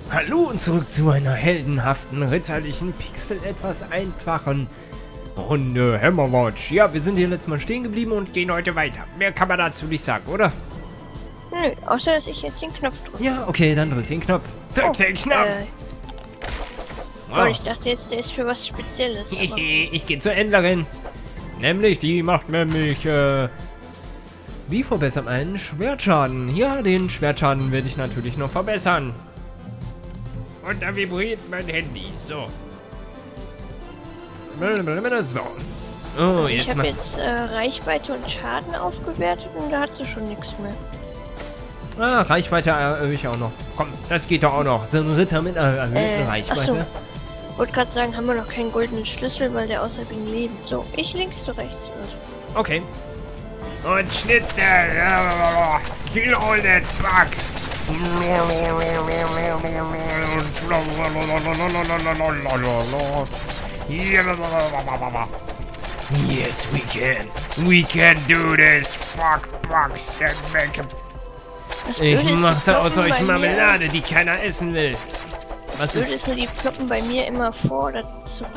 Hallo und zurück zu einer heldenhaften, ritterlichen, pixel etwas einfachen Runde Hammerwatch. Ja, wir sind hier letztes Mal stehen geblieben und gehen heute weiter. Mehr kann man dazu nicht sagen, oder? Nö, außer dass ich jetzt den Knopf drücke. Ja, okay, dann drück den Knopf. Drück den Knopf! Oh, ich dachte jetzt, der ist für was Spezielles. Ich gehe zur Händlerin. Nämlich, die macht nämlich, wie verbessert meinen Schwertschaden? Ja, den Schwertschaden werde ich natürlich noch verbessern. Und da vibriert mein Handy. So. So. Oh, Also jetzt ich habe jetzt Reichweite und Schaden aufgewertet und da hat sie schon nichts mehr. Ah, Reichweite erhöhe ich auch noch. Komm, das geht doch auch noch. So ein Ritter mit einer erhöhten Reichweite. Achso. Ich wollte gerade sagen, haben wir noch keinen goldenen Schlüssel, weil der außer wegen Leben. So, ich links, du rechts. Also. Okay. Und Schnitzel. Kill all that bugs. Yes, we can. We can do this. Fuck bugs and make a... Ich mache aus euch Marmelade, die keiner essen will. Was ist? Ist nur, die ploppen bei mir immer vor oder zurück.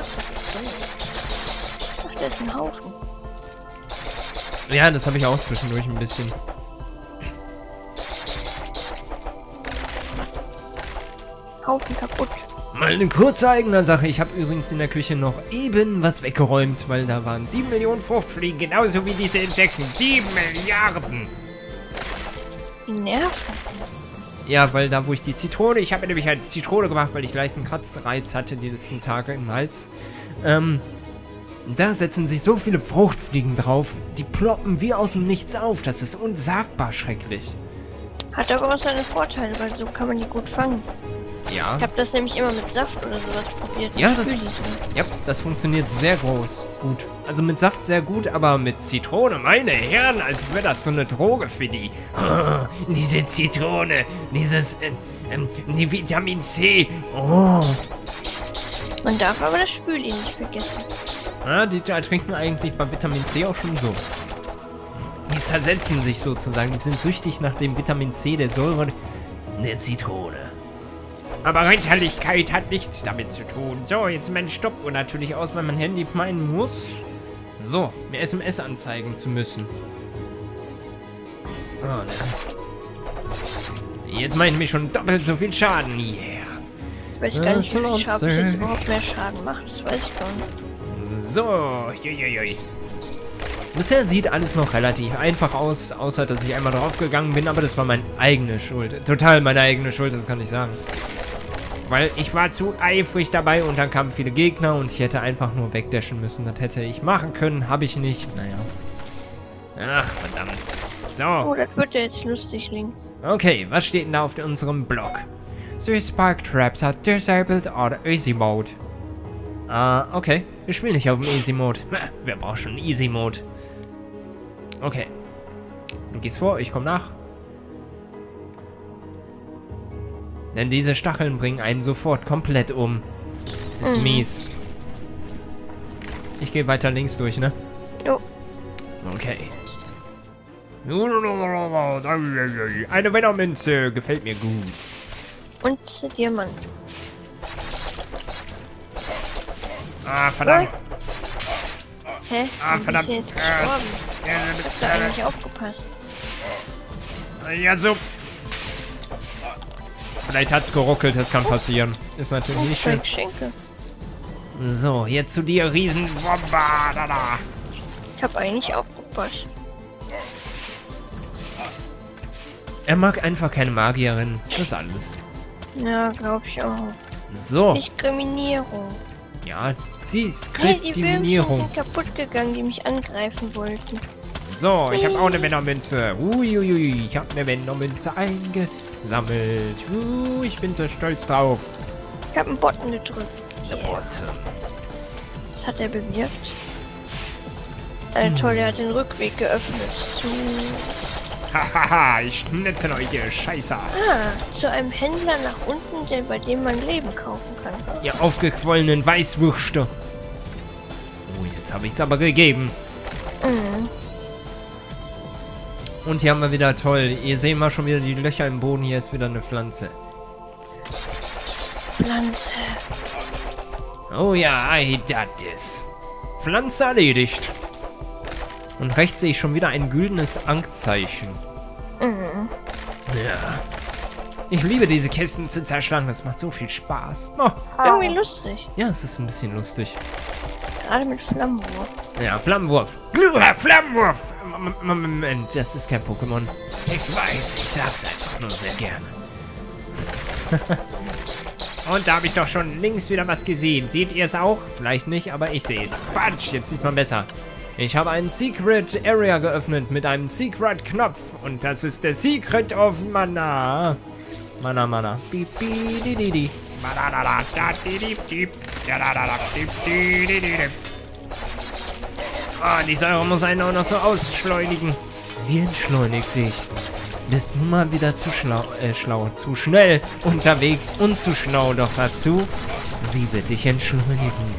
Ach, da ist ein Haufen. Ja, das habe ich auch zwischendurch ein bisschen. Haufen kaputt. Mal eine kurze eigene Sache. Ich habe übrigens in der Küche noch eben was weggeräumt, weil da waren 7 Millionen Fruchtfliegen, genauso wie diese Insekten. 7 Milliarden! Die nerven. Ja, weil da, wo ich die Zitrone... Ich habe mir nämlich als Zitrone gemacht, weil ich leichten Kratzreiz hatte die letzten Tage im Hals. Da setzen sich so viele Fruchtfliegen drauf. Die ploppen wie aus dem Nichts auf. Das ist unsagbar schrecklich. Hat aber auch seine Vorteile, weil so kann man die gut fangen. Ja. Ich habe das nämlich immer mit Saft oder sowas probiert. Ja, das funktioniert sehr gut. Also mit Saft sehr gut, aber mit Zitrone, meine Herren, als wäre das so eine Droge für die. Oh, diese Zitrone, die Vitamin C. Oh. Man darf aber das Spüli nicht vergessen. Ah, die trinken eigentlich bei Vitamin C auch schon so. Die zersetzen sich sozusagen. Die sind süchtig nach dem Vitamin C, der Säure der Zitrone. Aber Ritterlichkeit hat nichts damit zu tun. So, jetzt mein Stoppuhr natürlich aus, weil mein Handy meinen muss. So, mir SMS anzeigen zu müssen. Oh, ne. Jetzt mache ich mir schon doppelt so viel Schaden. Yeah. Ich weiß gar nicht, wie viel Schaden ich jetzt überhaupt mehr Schaden macht. Das weiß ich gar nicht. So, juiuiui. Bisher sieht alles noch relativ einfach aus, außer dass ich einmal draufgegangen bin, aber das war meine eigene Schuld. Total meine eigene Schuld, das kann ich sagen. Weil ich war zu eifrig dabei und dann kamen viele Gegner und ich hätte einfach nur wegdashen müssen. Das hätte ich machen können, habe ich nicht. Naja. Ach, verdammt. So. Oh, das wird ja jetzt lustig links. Okay, was steht denn da auf unserem Blog? The Spark Traps are disabled or Easy Mode. Okay. Wir spielen nicht auf dem Easy Mode. Wer braucht schon Easy Mode? Okay. Du gehst vor, ich komme nach. Denn diese Stacheln bringen einen sofort komplett um. Ist mies. Ich gehe weiter links durch, ne? Jo. Okay. Eine Venom-Münze. Gefällt mir gut. Und Diamant. Ah, verdammt. Hä? Ah, verdammt. Ich bin jetzt gestorben. Ich hab da eigentlich aufgepasst. Ja, so. Vielleicht hat's geruckelt, das kann passieren. Ist natürlich nicht schön. Geschenke. So, jetzt zu dir, Riesenbomber. Da. Ich hab eigentlich aufgepasst. Er mag einfach keine Magierin. Das ist alles. Ja, glaube ich auch. So. Diskriminierung. Ja, Diskriminierung. Hey, die Würmchen sind kaputt gegangen, die mich angreifen wollten. So, ich habe auch eine Venom-Münze. Uiuiui, ich habe eine Venom-Münze eingesammelt. Ich bin so stolz drauf. Ich habe einen Button gedrückt. Der Button. Was hat er bewirkt? Toll, er hat den Rückweg geöffnet zu... Hahaha, ich schnitze euch, ihr Scheißer. Zu einem Händler nach unten, bei dem man Leben kaufen kann. Ihr aufgequollenen Weißwürste. Oh, jetzt habe ich es aber gegeben. Und hier haben wir wieder toll. Ihr seht mal schon wieder die Löcher im Boden. Hier ist wieder eine Pflanze. Pflanze. Oh ja, I got this. Pflanze erledigt. Und rechts sehe ich schon wieder ein güldenes Ankzeichen. Mhm. Ja. Ich liebe diese Kisten zu zerschlagen. Das macht so viel Spaß. Oh. Irgendwie lustig. Ja, es ist ein bisschen lustig. Gerade mit Flammenwurf. Ja, Flammenwurf. Glühher, Flammenwurf. Moment, das ist kein Pokémon. Ich weiß, ich sag's einfach nur sehr gerne. Und da habe ich doch schon links wieder was gesehen. Seht ihr es auch? Vielleicht nicht, aber ich sehe es. Quatsch, jetzt sieht man besser. Ich habe einen Secret Area geöffnet mit einem Secret Knopf. Und das ist der Secret of Mana. Mana. Ah, die Säure muss einen auch noch so ausschleunigen. Sie entschleunigt dich. Bist nun mal wieder zu zu schnell unterwegs und zu schlau. Doch dazu, sie wird dich entschleunigen.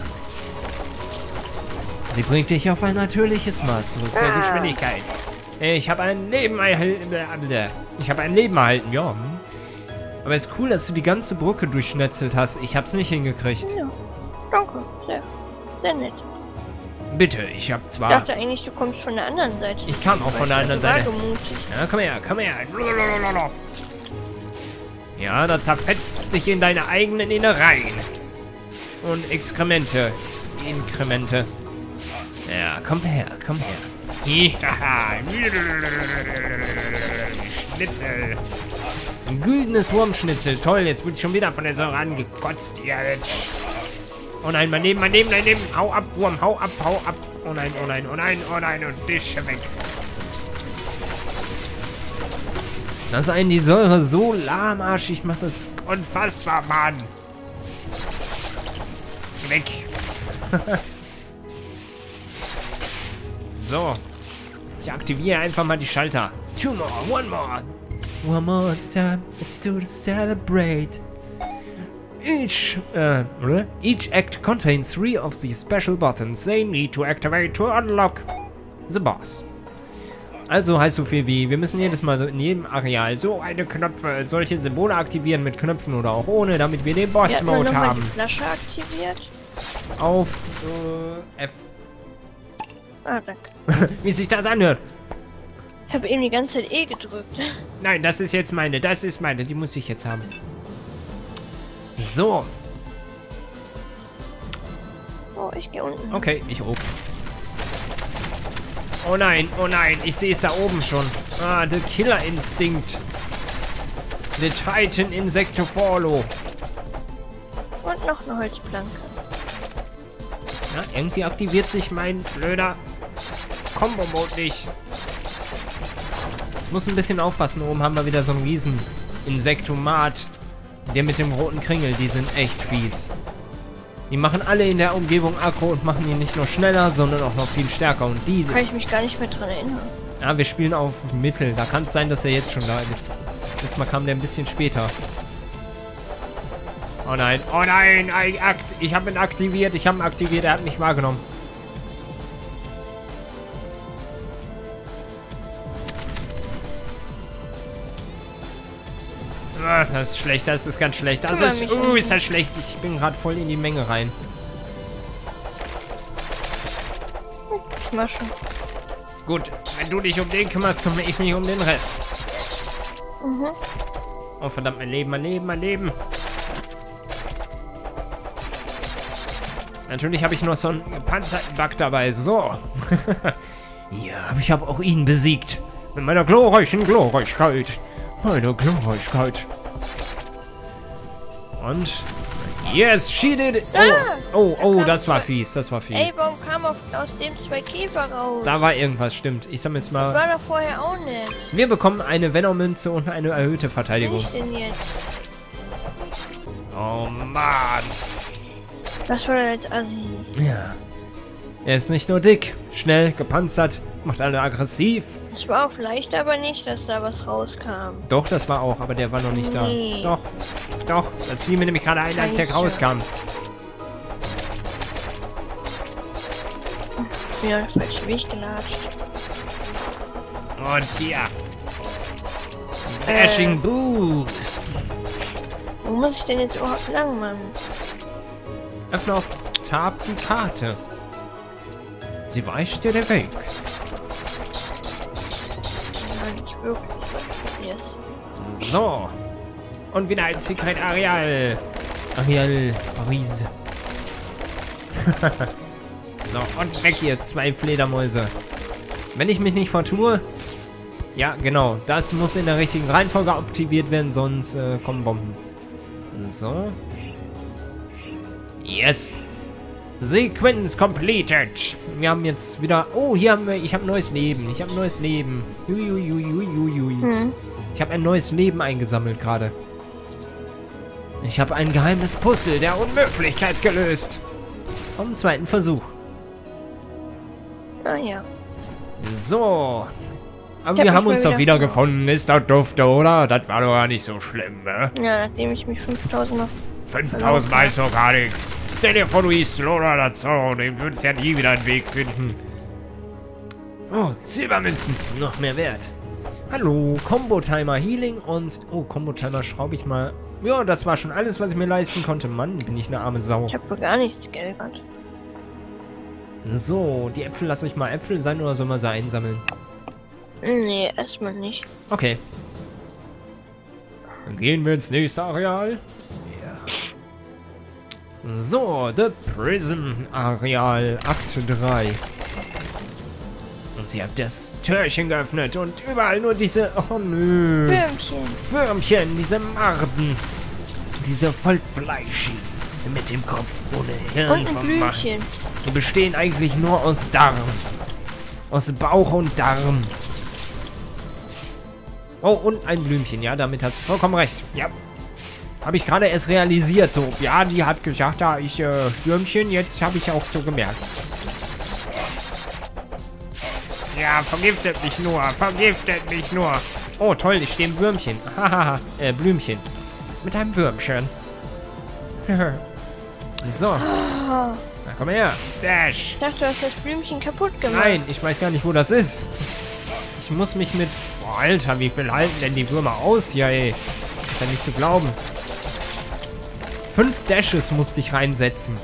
Sie bringt dich auf ein natürliches Maß zurück der Geschwindigkeit. Ich habe ein Leben erhalten. Ja. Aber es ist cool, dass du die ganze Brücke durchschnetzelt hast. Ich hab's nicht hingekriegt. Ja, danke. Sehr nett. Bitte, ich hab Ich zwar... dachte eigentlich, du kommst von der anderen Seite. Ich kam auch von der anderen Seite. Wagemutig. Ja, komm her. Ja, da zerfetzt dich in deine eigenen Innereien. Und Exkremente. Inkremente. Ja, komm her. Hihaha. Schnitzel. Ein güldenes Wurmschnitzel. Toll, jetzt wird schon wieder von der Säure angekotzt. Oh nein, mein Leben. Hau ab, Wurm, hau ab. Oh nein. Und Dische weg. Dass einen die Säure so lahmarschig macht, das unfassbar, Mann. Weg. So. Ich aktiviere einfach mal die Schalter. Two more, one more time to celebrate. Each act contains 3 of the special buttons they need to activate to unlock the boss. Also heißt so viel wie, wir müssen jedes Mal in jedem Areal solche Symbole aktivieren mit Knöpfen oder auch ohne, damit wir den Boss-Mode haben. Die Flasche aktiviert. Auf F. Ah, danke. Wie sich das anhört. Ich habe eben die ganze Zeit E gedrückt. Nein, das ist jetzt meine, die muss ich jetzt haben. So. Oh, ich gehe unten. Okay, ich oben. Oh nein, ich sehe es da oben schon. Ah, the Killer Instinct. The Titan Insectophalo. Und noch eine Holzplanke. Ja, irgendwie aktiviert sich mein blöder Combo-Mode nicht. Muss ein bisschen aufpassen. Oben haben wir wieder so einen riesen Insektomat. Der mit dem roten Kringel, die sind echt fies. Die machen alle in der Umgebung Aggro und machen ihn nicht nur schneller, sondern auch noch viel stärker. Und die... Kann ich mich gar nicht mehr dran erinnern. Ja, wir spielen auf Mittel. Da kann es sein, dass er jetzt schon da ist. Letztes Mal kam der ein bisschen später. Oh nein, ich habe ihn aktiviert, er hat mich wahrgenommen. Ah, das ist schlecht, das ist ganz schlecht. Das ist, ist das schlecht. Ich bin gerade voll in die Menge rein. Ich mach schon. Gut, wenn du dich um den kümmerst, kümmere ich mich um den Rest. Mhm. Oh verdammt, mein Leben. Natürlich habe ich noch so einen gepanzerten Bug dabei. So. Ja, aber ich habe auch ihn besiegt. Mit meiner glorreichen Glorreichkeit. Und... Yes, she did it. Oh, das war fies. Ey, warum kam aus dem 2 Käfer raus? Da war irgendwas, stimmt. Ich sammle jetzt mal... War doch vorher auch nicht. Wir bekommen eine Venom-Münze und eine erhöhte Verteidigung. Was bin ich denn jetzt? Oh, Mann. Was war denn jetzt Assi? Ja. Er ist nicht nur dick, schnell, gepanzert, macht alle aggressiv. Es war auch leicht, aber nicht, dass da was rauskam. Doch, das war auch, aber der war noch nicht da. Nee. Doch, das fiel mir nämlich gerade ein, als der rauskam. Ich bin auf den falschen Weg gelatscht. Und hier. Dashing Boost. Wo muss ich denn jetzt überhaupt lang, Mann? Öffne auf Tab die Karte. Sie weicht dir den Weg. Ja, nicht wirklich. Yes. So. Und wieder ein Secret Areal. Areal Paris. So, und weg hier. 2 Fledermäuse. Wenn ich mich nicht vertue. Ja, genau. Das muss in der richtigen Reihenfolge aktiviert werden, sonst kommen Bomben. So. Yes. Sequence completed. Wir haben jetzt wieder... Oh, hier haben wir... Ich habe ein neues Leben. Ich habe ein neues Leben. Ich habe ein neues Leben eingesammelt gerade. Ich habe ein geheimes Puzzle der Unmöglichkeit gelöst. Am 2. Versuch. Ah ja. So. Aber wir haben uns doch wieder gefunden. Ist doch dufte, oder? Das war doch gar nicht so schlimm, ne? Ja, nachdem ich mich 5000 Mal... 5000 Mal ist doch gar nichts. Stell dir vor, du hieß Lola dazu. Dem würdest ja nie wieder einen Weg finden. Oh, Silbermünzen. Noch mehr wert. Hallo, Combo-Timer Healing und... Oh, Combo-Timer schraube ich mal... Ja, das war schon alles, was ich mir leisten konnte. Mann, bin ich eine arme Sau. Ich habe für gar nichts Geld. So, die Äpfel lasse ich mal Äpfel sein oder soll man sie einsammeln? Nee, erstmal nicht. Okay. Dann gehen wir ins nächste Areal. Ja. So, The Prison Areal, Akt 3. Und sie hat das Türchen geöffnet und überall nur diese... Oh nö. Würmchen. Würmchen, diese Marden. Diese Vollfleischigen. Mit dem Kopf ohne Hirn Und ein Blümchen. Die bestehen eigentlich nur aus Darm. Aus Bauch und Darm. Oh, und ein Blümchen. Ja, damit hast du vollkommen recht. Ja. Habe ich gerade erst realisiert. So, ja, die hat gesagt, da ich Würmchen. Jetzt habe ich auch so gemerkt. Ja, vergiftet mich nur. Vergiftet mich nur. Oh, toll, ich stehe im Würmchen. Hahaha, Blümchen. Mit einem Würmchen. So. Na, komm her. Dash. Ich dachte, du hast das Blümchen kaputt gemacht. Nein, ich weiß gar nicht, wo das ist. Ich muss mich mit... Boah, Alter, wie viel halten denn die Würmer aus? Ja, ey. Ist ja nicht zu glauben. 5 Dashes musste ich reinsetzen.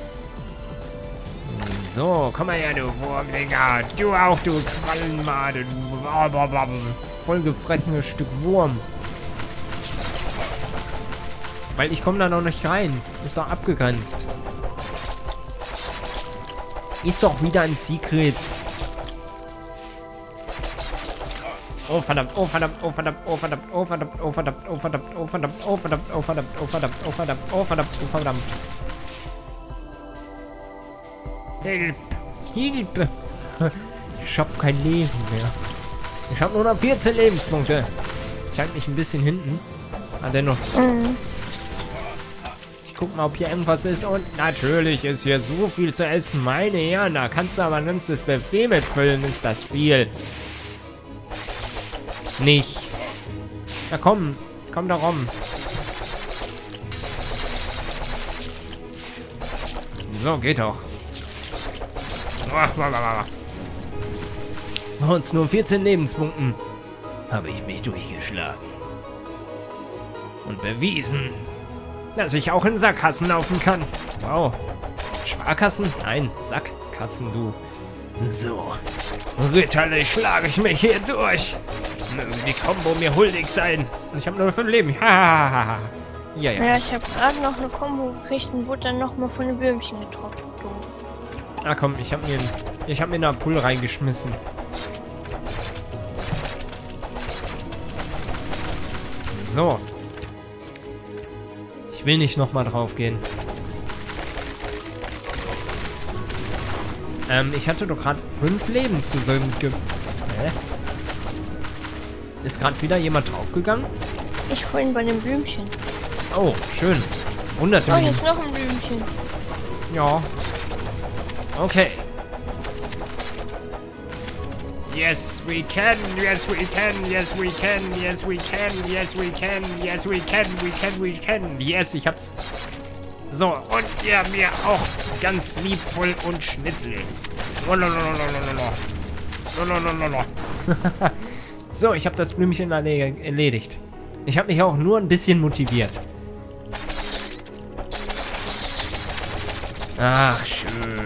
So, komm mal her, du Wurmdinger. Du auch, du Quallenmade. Vollgefressenes Stück Wurm. Weil ich komme da noch nicht rein. Ist doch abgegrenzt. Ist doch wieder ein Secret. Oh verdammt, oh verdammt, oh verdammt, oh verdammt, oh verdammt, oh verdammt, oh verdammt, oh verdammt, oh verdammt, oh verdammt, oh verdammt, oh verdammt, oh verdammt, oh verdammt. Hilf! Hilfe! Ich hab kein Leben mehr. Ich habe nur noch 14 Lebenspunkte. Ich halte mich ein bisschen hinten. Ah, dennoch. Ich guck mal, ob hier irgendwas ist. Und natürlich ist hier so viel zu essen. Meine Herren, da kannst du aber ein ganzes Buffet mitfüllen. Ist das viel? Nicht. Na komm. Komm da rum. So, geht doch. Uns nur 14 Lebenspunkten. Habe ich mich durchgeschlagen. Und bewiesen, dass ich auch in Sackgassen laufen kann. Wow. Sparkassen? Nein, Sackgassen, du. So. Ritterlich schlage ich mich hier durch. Möge die Combo mir huldig sein. Und ich habe nur 5 Leben. Ja, ja. Ja, ich habe gerade noch eine Combo gekriegt und wurde dann nochmal von den Würmchen getroffen. Ah komm, ich hab mir eine Pool reingeschmissen. So. Ich will nicht nochmal drauf gehen. Ich hatte doch gerade 5 Leben zu so einem Hä? Ist gerade wieder jemand draufgegangen? Ich vorhin bei dem Blümchen. Oh, schön. Hunderte Oh, hier Minuten. ist noch ein Blümchen. Ja. Okay. Yes, we can. Yes, we can. Yes, we can. Yes, we can. Yes, we can. Yes, we can. We can. We can. Yes, ich hab's. So, und ihr mir auch ganz liebvoll und Schnitzel. So, ich habe das Blümchen erledigt. Ich habe mich auch nur ein bisschen motiviert. Ach, schön.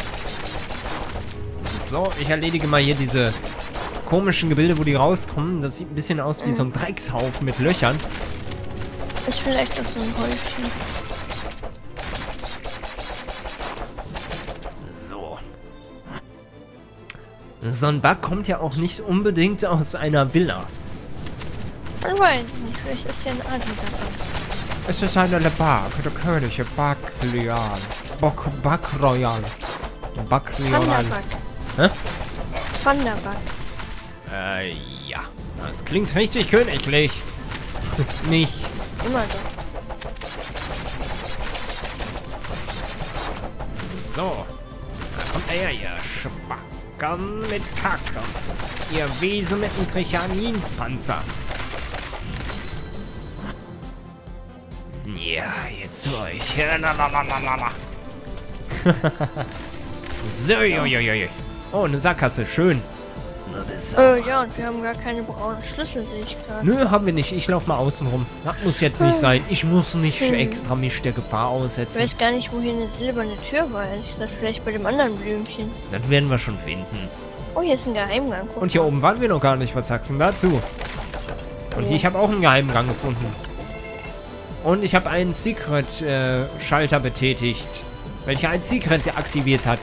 So, ich erledige mal hier diese komischen Gebilde, wo die rauskommen. Das sieht ein bisschen aus wie so ein Dreckshaufen mit Löchern. Ist vielleicht auch so ein Häufchen. So. So ein Bug kommt ja auch nicht unbedingt aus einer Villa. Man weiß nicht, vielleicht ist ja ein Adler dabei. Es ist eine Bug, der König, Bug Royal. Bug Royal. Bug Royal. Thunderbug. Hä? Thunderbug. Ja. Das klingt richtig königlich. Nicht. Immer so. So. Da kommt er her, ihr Spacken mit Kacke. Ihr Wesen mit einem Trichaninpanzer. Ja, jetzt zu euch. So, jojojo. Oh, eine Sackgasse, schön. Ja, und wir haben gar keine braunen Schlüssel, sehe ich gerade. Nö, haben wir nicht. Ich laufe mal außen rum. Das muss jetzt nicht sein. Ich muss nicht extra mich der Gefahr Ich aussetzen. weiß gar nicht, wo hier eine silberne Tür war. Ich sag vielleicht bei dem anderen Blümchen. Das werden wir schon finden. Oh, hier ist ein Geheimgang. Guck Und hier mal. oben waren wir noch gar nicht. Was sagst du denn dazu? Und hier, ich habe auch einen Geheimgang gefunden. Und ich habe einen Secret-Schalter betätigt, welcher ein Secret aktiviert hat.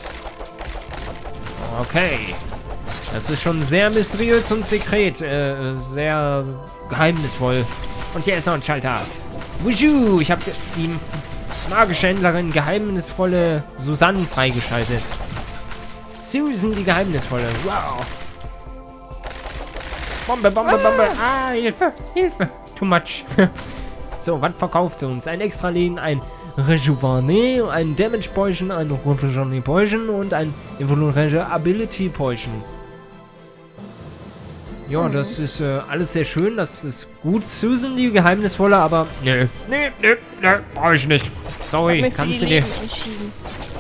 Okay. Das ist schon sehr mysteriös und sekret. Sehr geheimnisvoll. Und hier ist noch ein Schalter. Wuju! Ich habe die magische Händlerin geheimnisvolle Susanne freigeschaltet. Susan, die geheimnisvolle. Wow. Bombe, Bombe, Bombe. Ah, Hilfe, Hilfe. Too much. So, was verkauft sie uns? Ein extra Leben, ein Rejuvené, ein Damage Potion, ein Rejuvené Potion und ein Evolutionary Ability Potion. Ja, das ist alles sehr schön, das ist gut. Susan, die geheimnisvolle, aber nö, brauche ich nicht. Sorry, kannst du dir... Entschieden.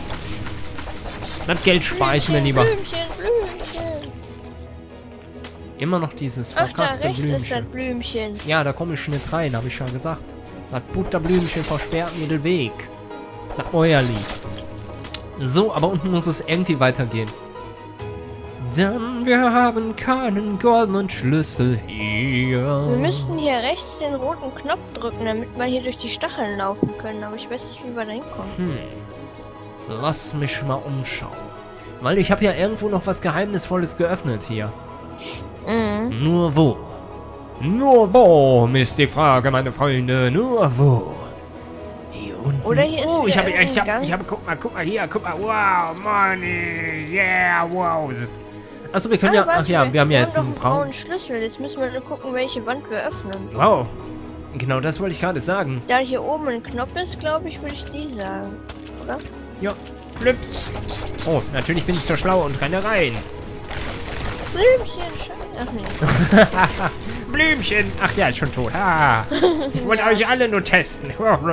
Das Geld spare ich mir lieber. Blümchen, Blümchen. Immer noch dieses Ach, da verkackte rechts ist das Blümchen. Blümchen. Ja, da komme ich nicht rein, habe ich schon gesagt. Das Butterblümchen versperrt mir den Weg. Nach Euerli. So, aber unten muss es irgendwie weitergehen. Denn wir haben keinen goldenen Schlüssel hier. Wir müssten hier rechts den roten Knopf drücken, damit wir hier durch die Stacheln laufen können. Aber ich weiß nicht, wie wir da hinkommen. Lass mich mal umschauen. Weil ich habe ja irgendwo noch was Geheimnisvolles geöffnet hier. Mhm. Nur wo? Nur wo, ist die Frage, meine Freunde. Nur wo? Hier unten. Oder hier ist ich wieder habe, irgendein Gang. guck mal hier, guck mal. Wow, money, yeah, wow. Achso, wir können ja, warte, ach ja, wir haben ja haben jetzt doch einen braunen Schlüssel. Jetzt müssen wir nur gucken, welche Wand wir öffnen. Wow. Genau, das wollte ich gerade sagen. Da hier oben ein Knopf ist, glaube ich, würde ich die sagen. Oder? Ja, Flips. Oh, natürlich bin ich so schlau und renne rein. Blümchen, Scheiße. Ach nee. Blümchen. Ach ja, ist schon tot. Ah, ich wollte euch alle nur testen.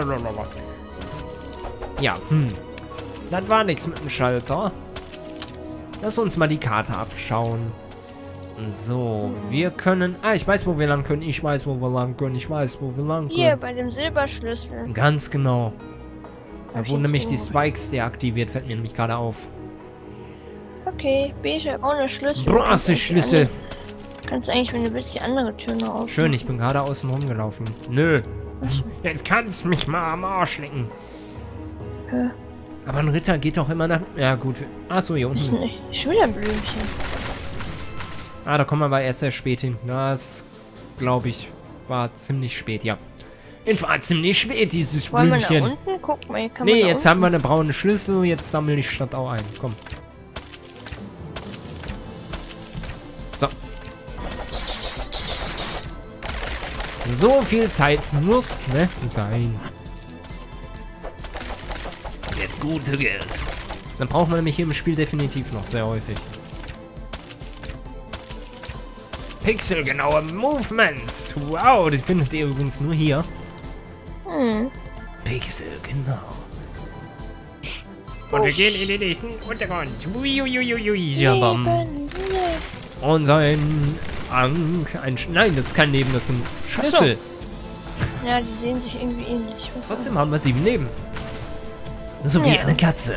Ja, das war nichts mit dem Schalter. Lass uns mal die Karte abschauen. So, wir können... Ah, ich weiß, wo wir lang können. Ich weiß, wo wir lang können. Ich weiß, wo wir lang können. Hier, bei dem Silberschlüssel. Ganz genau. Da Hab ich wurden jetzt nämlich die irgendwo- Spikes deaktiviert. Fällt mir nämlich gerade auf. Okay, beige ohne Schlüssel. Bronze-Schlüssel. Kannst eigentlich, wenn du willst, die andere Tür noch aufmachen. Schön, ich bin gerade außen rumgelaufen. Nö. Jetzt kannst du mich mal am Arsch lecken. Ja. Aber ein Ritter geht doch immer nach... Ja, gut. Achso, hier Ist unten. nicht. Schon wieder ein Blümchen. Ah, da kommen wir aber erst sehr spät hin. Das, glaube ich, war ziemlich spät, ja. Es war ziemlich spät, dieses Wollen wir Blümchen. nach unten? Guck mal, hier kann man Nee, nach jetzt unten. haben wir eine braune Schlüssel. Jetzt sammle ich Stadt auch ein. Komm. So. So viel Zeit muss, ne, sein. Das gute Geld. Dann braucht man nämlich hier im Spiel definitiv noch sehr häufig. Pixelgenaue Movements. Wow, das findet ihr übrigens nur hier. Pixelgenau. Und wir gehen in den nächsten Untergrund. Uiuiuiui, jabam. Leben, Leben. Und ein nein, das ist kein Leben, das sind Schlüssel. Ja, die sehen sich irgendwie ähnlich. Was Trotzdem haben wir 7 Leben. So wie Ja. eine Katze.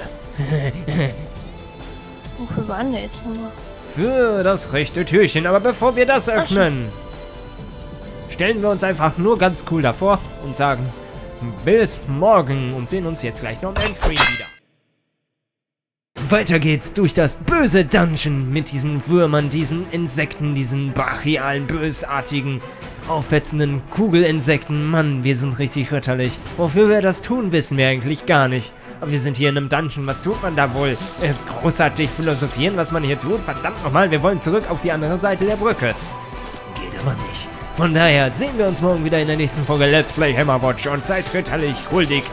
Wofür waren wir jetzt nochmal? Für das rechte Türchen. Aber bevor wir das öffnen, stellen wir uns einfach nur ganz cool davor und sagen bis morgen und sehen uns jetzt gleich noch am Endscreen wieder. Weiter geht's durch das böse Dungeon mit diesen Würmern, diesen Insekten, diesen brachialen, bösartigen, aufwetzenden Kugelinsekten. Mann, wir sind richtig ritterlich. Wofür wir das tun, wissen wir eigentlich gar nicht. Aber wir sind hier in einem Dungeon, was tut man da wohl? Großartig philosophieren, was man hier tut? Verdammt nochmal, wir wollen zurück auf die andere Seite der Brücke. Geht aber nicht. Von daher sehen wir uns morgen wieder in der nächsten Folge Let's Play Hammerwatch und seid ritterlich, huldigt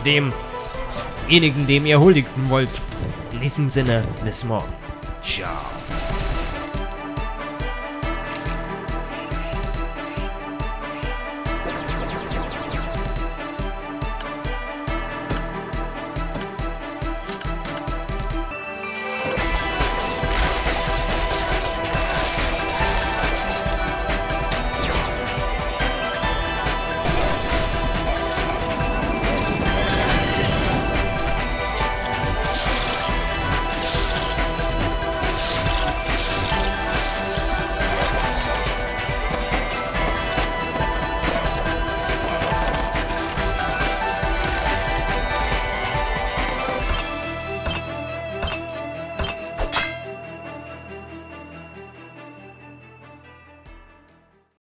demjenigen, dem ihr huldigen wollt. In diesem Sinne, bis morgen. Ciao.